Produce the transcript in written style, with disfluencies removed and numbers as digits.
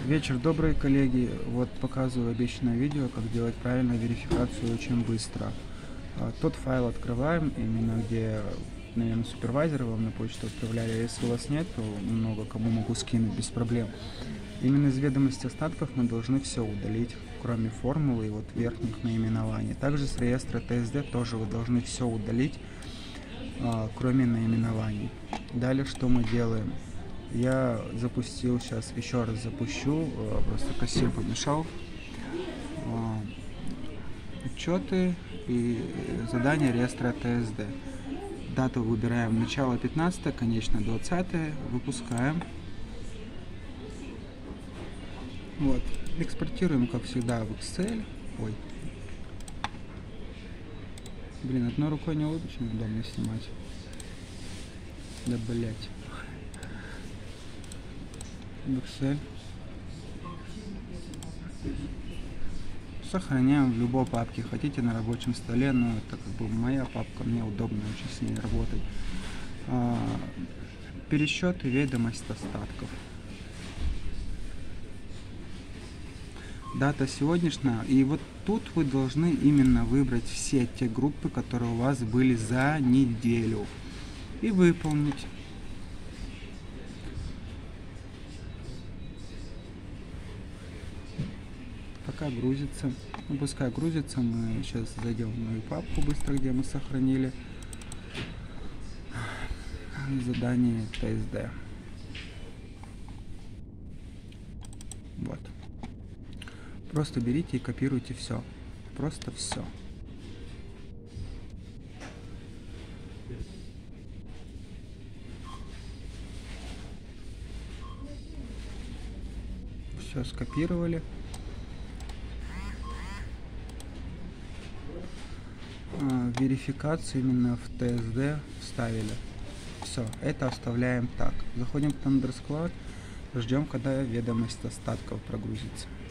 Вечер добрый, коллеги. Вот показываю обещанное видео, как делать правильно верификацию очень быстро. Тот файл открываем, именно где, наверное, супервайзеры вам на почту отправляли. Если у вас нет, то много кому могу скинуть без проблем. Именно из ведомости остатков мы должны все удалить, кроме формулы и вот верхних наименований. Также с реестра ТСД тоже вы должны все удалить, кроме наименований. Далее что мы делаем? Я запустил, сейчас еще раз запущу, просто кассир помешал. Учеты и задания реестра ТСД. Дату выбираем начало 15, конечно 20, выпускаем. Вот, экспортируем, как всегда, в Excel. Ой. Блин, одной рукой не очень удобно снимать. Да блять. В Excel. Сохраняем в любой папке. Хотите на рабочем столе, но это как бы моя папка, мне удобно очень с ней работать. Пересчет и ведомость остатков. Дата сегодняшняя. И вот тут вы должны именно выбрать все те группы, которые у вас были за неделю. И выполнить. Пока грузится. Ну, пускай грузится, мы сейчас зайдем в мою папку быстро, где мы сохранили задание ТСД. Вот. Просто берите и копируйте все. Просто все. Все скопировали. Верификацию именно в ТСД вставили. Все, это оставляем так. Заходим в Thunderscloud, ждем, когда ведомость остатков прогрузится.